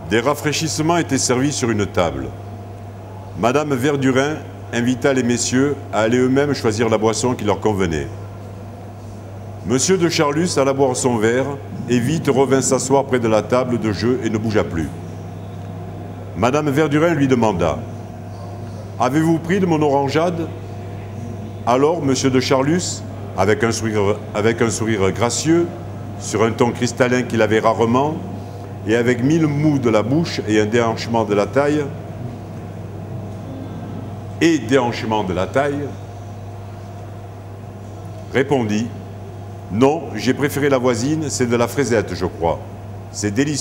Des rafraîchissements étaient servis sur une table. Madame Verdurin invita les messieurs à aller eux-mêmes choisir la boisson qui leur convenait. Monsieur de Charlus alla boire son verre et vite revint s'asseoir près de la table de jeu et ne bougea plus. Madame Verdurin lui demanda « Avez-vous pris de mon orangeade ?» Alors Monsieur de Charlus, avec un sourire gracieux, sur un ton cristallin qu'il avait rarement, et avec 1000 mous de la bouche et un déhanchement de la taille, répondit « Non, j'ai préféré la voisine, c'est de la fraisette, je crois. C'est délicieux. »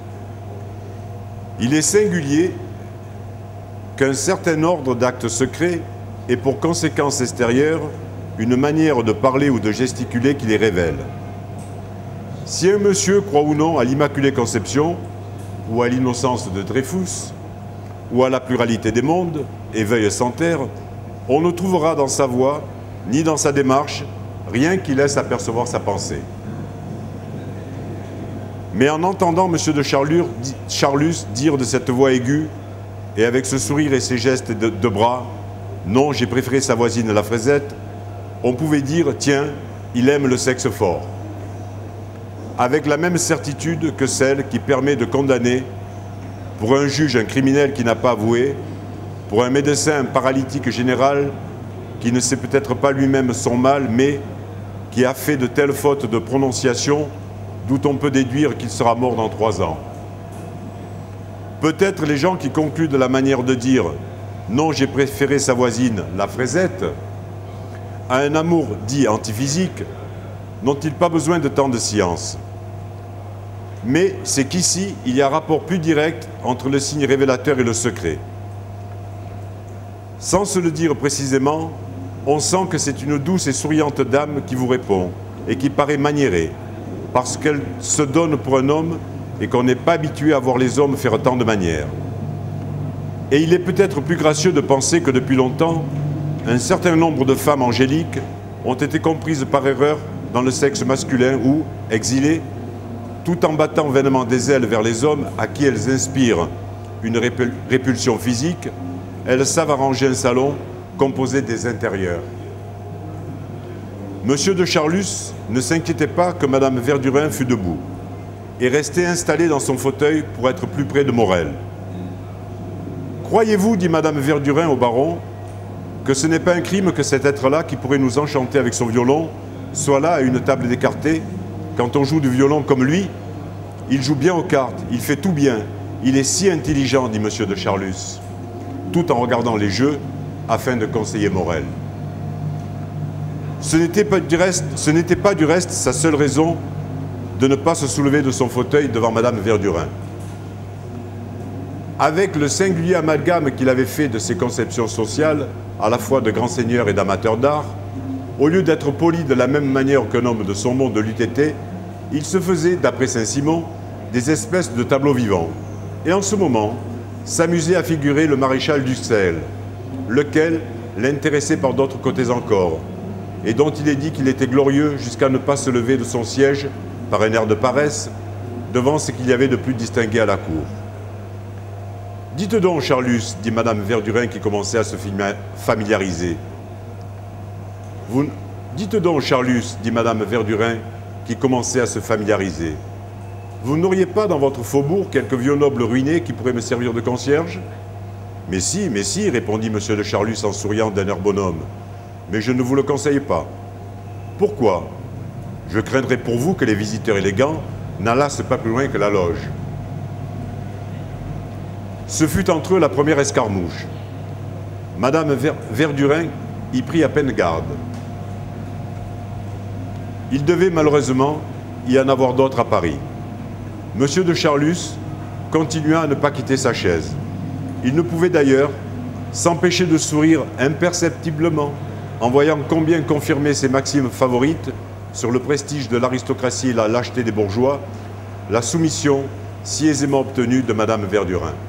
Il est singulier qu'un certain ordre d'actes secrets ait pour conséquence extérieure une manière de parler ou de gesticuler qui les révèle. Si un monsieur croit ou non à l'Immaculée Conception, ou à l'innocence de Dreyfus, ou à la pluralité des mondes, et veuille s'en taire, on ne trouvera dans sa voix, ni dans sa démarche, rien qui laisse apercevoir sa pensée. Mais en entendant M. de Charlus dire de cette voix aiguë, et avec ce sourire et ces gestes de bras, « Non, j'ai préféré sa voisine la fraisette », on pouvait dire « Tiens, il aime le sexe fort », avec la même certitude que celle qui permet de condamner, pour un juge un criminel qui n'a pas avoué, pour un médecin un paralytique général qui ne sait peut-être pas lui-même son mal, mais qui a fait de telles fautes de prononciation d'où on peut déduire qu'il sera mort dans 3 ans. Peut-être les gens qui concluent de la manière de dire « Non, j'ai préféré sa voisine, la fraisette », à un amour dit antiphysique, n'ont-ils pas besoin de tant de science? Mais c'est qu'ici, il y a un rapport plus direct entre le signe révélateur et le secret. Sans se le dire précisément, on sent que c'est une douce et souriante dame qui vous répond et qui paraît maniérée, parce qu'elle se donne pour un homme et qu'on n'est pas habitué à voir les hommes faire tant de manières. Et il est peut-être plus gracieux de penser que depuis longtemps, un certain nombre de femmes angéliques ont été comprises par erreur dans le sexe masculin où, exilées, tout en battant vainement des ailes vers les hommes à qui elles inspirent une répulsion physique, elles savent arranger un salon composé des intérieurs. Monsieur de Charlus ne s'inquiétait pas que Madame Verdurin fût debout et restait installée dans son fauteuil pour être plus près de Morel. « Croyez-vous, dit Madame Verdurin au baron, que ce n'est pas un crime que cet être-là, qui pourrait nous enchanter avec son violon, soit là à une table d'écarté? Quand on joue du violon comme lui, il joue bien aux cartes, il fait tout bien, il est si intelligent, dit Monsieur de Charlus, tout en regardant les jeux afin de conseiller Morel. Ce n'était pas du reste sa seule raison de ne pas se soulever de son fauteuil devant Madame Verdurin. Avec le singulier amalgame qu'il avait fait de ses conceptions sociales, à la fois de grand seigneur et d'amateur d'art, au lieu d'être poli de la même manière qu'un homme de son monde l'eût été, il se faisait, d'après Saint-Simon, des espèces de tableaux vivants, et en ce moment, s'amusait à figurer le maréchal d'Uxelles, lequel l'intéressait par d'autres côtés encore, et dont il est dit qu'il était glorieux jusqu'à ne pas se lever de son siège, par un air de paresse, devant ce qu'il y avait de plus distingué à la cour. « Dites donc, Charlus, dit Madame Verdurin qui commençait à se familiariser. Dites donc, Charlus, dit Madame Verdurin qui commençait à se familiariser. Vous n'auriez pas dans votre faubourg quelques vieux nobles ruinés qui pourraient me servir de concierge? Mais si, répondit Monsieur de Charlus en souriant d'un air bonhomme. Mais je ne vous le conseille pas. Pourquoi? Je craindrais pour vous que les visiteurs élégants n'allassent pas plus loin que la loge. Ce fut entre eux la première escarmouche. Madame Verdurin y prit à peine garde. Il devait malheureusement y en avoir d'autres à Paris. Monsieur de Charlus continua à ne pas quitter sa chaise. Il ne pouvait d'ailleurs s'empêcher de sourire imperceptiblement en voyant combien confirmer ses maximes favorites sur le prestige de l'aristocratie et la lâcheté des bourgeois, la soumission si aisément obtenue de Madame Verdurin.